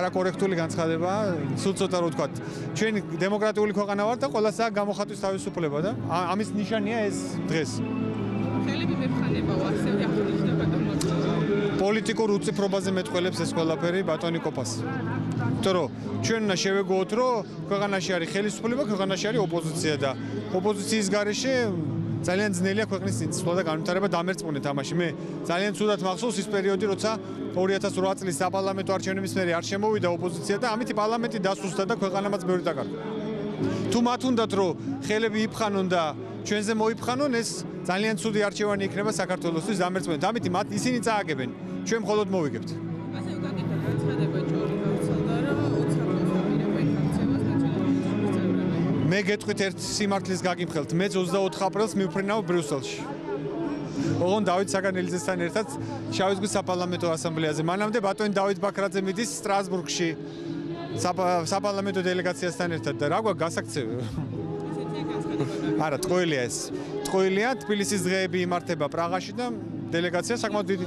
არაკორექტული განცხადება, სულ ცოტა რო ვთქვათ. ჩვენ დემოკრატიული ქვეყანა ვართ და ყველას აქვს გამოხატვის თავისუფლება და ამის ნიშანია ეს დღეს. ხელები მერხანებაო, ასევე აღნიშნება და პოლიტიკურ უწიფრობაზე მეტყველებს ეს ყველაფერი ბატონი კოპას. იმიტომ რომ ჩვენ უნდა შევეგოოთ, რომ ქვეყანაში არის ხელისუფლება, ქვეყანაში არის ოპოზიცია და ოპოზიციის გარეშე ძალიან ძნელია ქვეყნის წინსვლა და განვითარება დამერწმუნე თამაში. მე ძალიან ცუდად მახსოვს ის პერიოდი, როცა 2008 წლის საპარლამენტო არჩევნების მერე არ შემოვიდა ოპოზიცია და ამით პარლამენტი დასუსტა და ქვეყანამაც ბევრი დაკარგა. თუ მათ უნდათ რომ ხელები იფხანონ და ჩვენზე მოიფხანონ, ეს ძალიან ცუდი არჩევანი იქნება საქართველოსთვის დამერწმუნეთ. ამით მათ ისინი წააგებენ, ჩვენ მხოლოდ მოვიგებთ. ასე უკაკითხა განცხადება ჯორი გავრცელდა, რომ 20% მირება იქცევას ნაციონალისტების. მე გეტყვით ერთ სიმართლის გაგიმხელთ. მე 24 აპრილს მივფრინავ ბრიუსელში. ოღონდ დავით საგანელიძესთან ერთად შავი ზღვის საპარლამენტო ასამბლეაზე. მანამდე ბატონი დავით ბაქრაძე მიდის სტრასბურგში საპარლამენტო დელეგაციასთან ერთად და რა გვაქვს გასაქცევი? არა, ტყუილია ეს. ტყუილია, თბილისის დღეები იმართება პრაღაში და დელეგაცია საკმაოდ დიდი.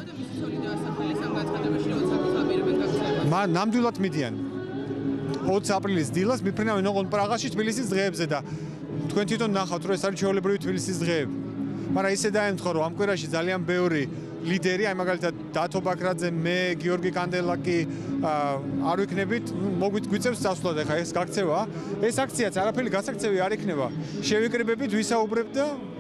ნამდვილად მიდიან. 20 აპრილის დილას მიფრინავენ ოღონდ პრაღაში თბილისის დღეებზე და თქვენ თვითონ ნახავთ, რომ ეს არის ჩვეულებრივი თბილისის დღეები. მაგრამ ისე დაემთხვა, რომ ამ კვირაში ძალიან ბევრი ლიდერი, აი მაგალითად დათო ბაქრაძე, მე, გიორგი კანდელაკი არ ვიქნებით, მოგვიწევს წასვლა და ხა ეს გაქცევა. ეს აქციაც არაფერი გასაქცევი არ იქნება. შევიკრიბებით, ვისაუბრებთ და